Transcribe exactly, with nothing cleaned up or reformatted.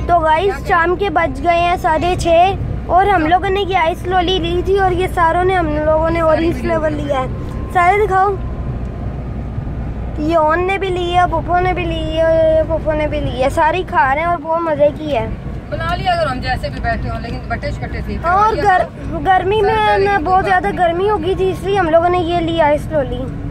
तो गाइस शाम के बज गए हैं साढ़े छः और हम लोगों ने ये आइस लोली ली थी और ये सारों ने हम लोगों ने ऑरेंज फ्लेवर लिया है। सारे दिखाओ, ये ओन ने भी ली है, पुप्पो ने भी ली है, पुप्पो ने भी ली है, सारी खा रहे हैं और बहुत मजे की है। बना लिया अगर हम जैसे भी बैठे हो, लेकिन बटे कटे थी और गर, गर्मी में ना बहुत ज्यादा गर्मी होगी थी, इसलिए हम लोगों ने ये ली आइस लोली।